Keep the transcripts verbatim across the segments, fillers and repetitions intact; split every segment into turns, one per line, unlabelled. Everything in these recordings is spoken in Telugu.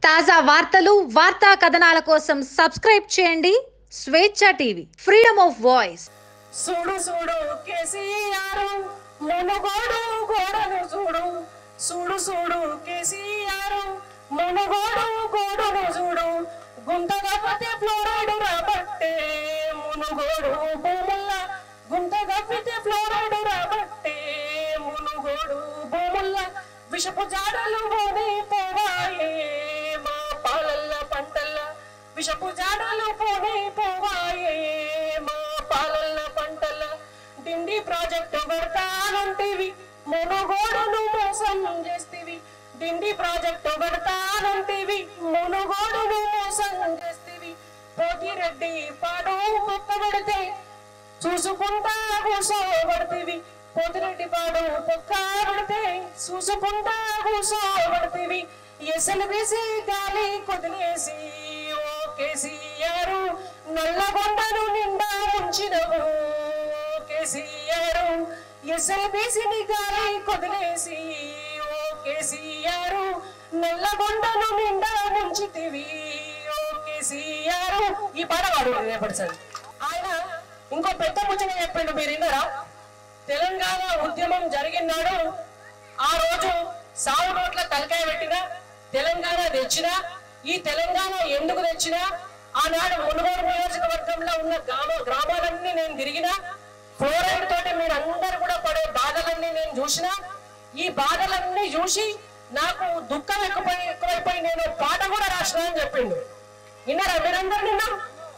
తాజా వార్తలు వార్తా కథనాల కోసం సబ్స్క్రైబ్ చేయండి స్వేచ్ఛ టీవీ ఫ్రీడమ్ ఆఫ్ వాయిస్.
చూడు చూడు కేసీఆర్ మునుగోడు గోడను చూడు చూడు చూడు కేసీఆర్ మునుగోడు గోడను చూడు గుంటగప్పితే ఫ్లోరైడ్ రాబట్టే మునుగోడు భూముల్ల గుంటగప్పితే ఫ్లోరైడ్ రాబట్టే మునుగోడు భూముల్ల విషపు జాడలు పోనీ పోవాయే మా పాలల్ల పంటల్ల విషపు జాడలు పోనీ పోవాయే మా పాలల్ల పంటల్ల డిండి ప్రాజెక్టు పెడతానంటివి మునుగోడును మోసం చేస్తివి డిండి ప్రాజెక్టు పెడతానంటివి మునుగోడును మోసం చేస్తివి పోతిరెడ్డి పాడు మొక్క పెడితే చూసుకుంటా కూసోబడతీవి పోతిరెడ్డి పాడు పొక్క పడితే చూసుకుంటా కూసోబడతీవి ఎసలువేసి గాలి కొదిలేసి ఓ కేసీఆర్ నల్లగొండను నిండా ఉంచినవు కేసీఆర్ ఎసలువేసి గాలి కొదిలేసి ఓ కేసీఆర్ నల్లగొండను నిండా ఉంచితివి ఓ కేసీఆర్. ఈ పాట వాడు రేపటిసారి ఆయన ఇంకో పెద్ద ముచ్చట చెప్పిండు, మీరు విన్నారా? తెలంగాణ ఉద్యమం జరిగినాడు ఆ రోజు సాగు నోట్ల తలకాయ పెట్టినా తెలంగాణ తెచ్చినా ఈ తెలంగాణ ఎందుకు తెచ్చినా ఆనాడు మునుగోడు నియోజకవర్గంలో ఉన్న గ్రామ గ్రామాలన్నీ నేను తిరిగినా ఫ్లోరైడ్ తోటి మీరు అందరు కూడా పడే బాధలన్నీ నేను చూసినా ఈ బాధలన్నీ చూసి నాకు దుఃఖం ఎక్కువై ఎక్కువైపోయి నేను పాట కూడా రాసిన అని చెప్పిండు. విన్నారా మీరందరూ? నిన్నా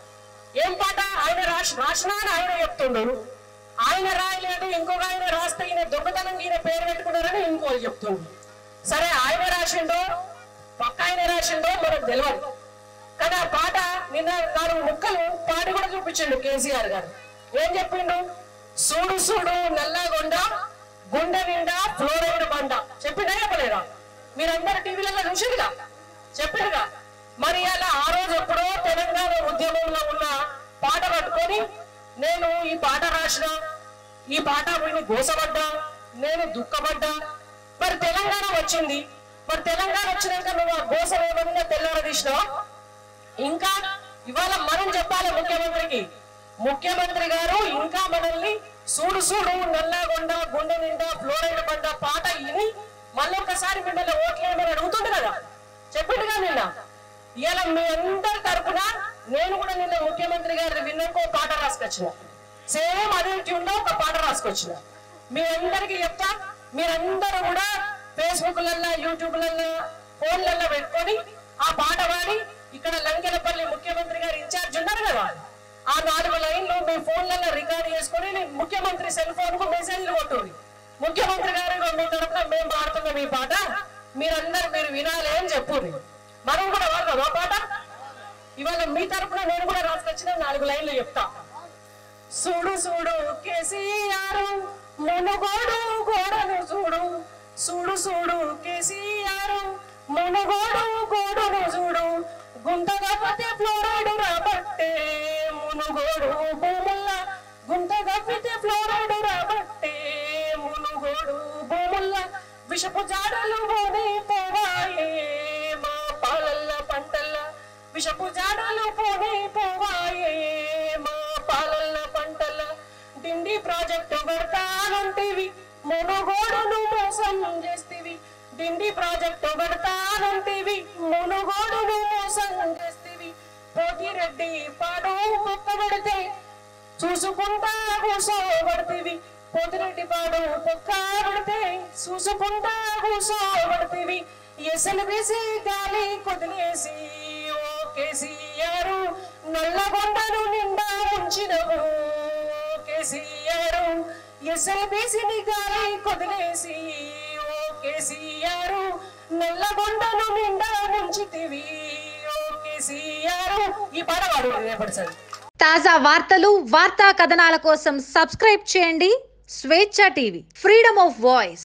ఏం పాట? ఆయన రాసి రాసిన అని ఆయన చెప్తుండు. ఆయన రాయలేదు, ఇంకొక ఆయన రాస్తే ఈయన దొంగతనం ఈయన పేరు పెట్టుకున్నారని ఇంకోళ్ళు చెప్తుండు. సరే ఆయన రాసిండో పక్క ఆయన రాసిండో మనకు తెలియదు. కానీ ఆ పాట నిన్న నాలుగు ముక్కలు పాట కూడా చూపించిండు కేసీఆర్ గారు. ఏం చెప్పిండు? సూడు సూడు నల్లగొండ గుండె నిండా ఫ్లోరైడ్ బండ చెప్పిండా చెప్పలేదా? మీరందరూ టీవీలలో చూసిందిగా, చెప్పిండుగా. మరి అలా ఆ రోజు ఎప్పుడో తెలంగాణ ఉద్యమంలో ఉన్న పాట పట్టుకొని నేను ఈ పాట రాసిన ఈ పాట విని గోసపడ్డా, నేను దుఃఖపడ్డా. మరి తెలంగాణ వచ్చింది, మరి తెలంగాణ వచ్చినాక నువ్వు ఆ గోస ఏమన్నా తెల్లార తీసినావా? ఇంకా ఇవాళ మనం చెప్పాలి ముఖ్యమంత్రికి, ముఖ్యమంత్రి గారు ఇంకా మనల్ని సూడు సూడు నల్లగొండ గుండె నిండా ఫ్లోరైడ్ బండ పాట విని మళ్ళొక్కసారి మిమ్మల్ని ఓట్లేమని అడుగుతుండే కదా, చెప్పిండుగా నిన్న. ఇవాళ మీ అందరి తరఫున నేను కూడా నిన్న ముఖ్యమంత్రి గారిని విన్నాకో పాట రాసుకొచ్చిన, సేమ్ అదే ట్యూన్ లో ఒక పాట రాసుకొచ్చిన. మీ అందరికి చెప్తా, మీరందరూ కూడా ఫేస్బుక్లల్లో యూట్యూబ్లలో ఫోన్లలో పెట్టుకొని ఆ పాట పాడి ఇక్కడ లంకెలపల్లి ముఖ్యమంత్రి గారు ఇన్ఛార్జ్ ఉన్నారు కదా, ఆ నాలుగు లైన్లు మీ ఫోన్లలో రికార్డ్ చేసుకొని ముఖ్యమంత్రి సెల్ ఫోన్ కు మెసేజ్లు కొట్టుంది. ముఖ్యమంత్రి గారు మీ తరఫున మేము పాడుతున్నాం ఈ పాట, మీరందరూ మీరు వినాలి అని చెప్పుర్రి. మనం కూడా వాడదాం ఆ పాట. ఇవాళ మీ తరఫున నేను కూడా రాసుకొచ్చిన నాలుగు లైన్లు చెప్తా. చూడు చూడు కేసీఆర్ మునుగోడు గోడను చూడు చూడు చూడు కేసీఆర్ మునుగోడు గోడను చూడు గుంటగప్పితే ఫ్లోరైడ్ రాబట్టే మునుగోడు భూముల్ల గుంటగప్పితే ఫ్లోరైడ్ రాబట్టే మునుగోడు భూముల్ల విషపు జాడలు పోనీ పోవాయే మా పాలల్ల పంటల్ల విషపు జాడలు పోనీ పోవాయే మా పాలల్ల పంటల్ల డిండి ప్రాజెక్టు పెడతానంటివి మునుగోడును మోసం చేస్తివి డిండి ప్రాజెక్టు పెడతానంటివి మునుగోడును మోసం చేస్తివి పోతిరెడ్డి పాడు మొక్క పెడితే చూసుకుంటా కూసోబడతీవి పోతిరెడ్డి పాడు పొక్క పడితే చూసుకుంటా కూసోబడతీవి ఎసలువేసి గాలి కొదిలేసి ఓ కేసీఆర్ నల్లగొండను నిండా ఉంచినవు కేసీఆర్ ఎసలువేసి గాలి కొదిలేసి ఓ కేసీఆర్ నల్లగొండను నిండా ఉంచితివి ఓ కేసీఆర్. ఈ పాట వాడు రేపటిసారి.
తాజా వార్తలు వార్తా కథనాల కోసం సబ్స్క్రైబ్ చేయండి స్వేచ్ఛ టీవీ ఫ్రీడమ్ ఆఫ్ వాయిస్.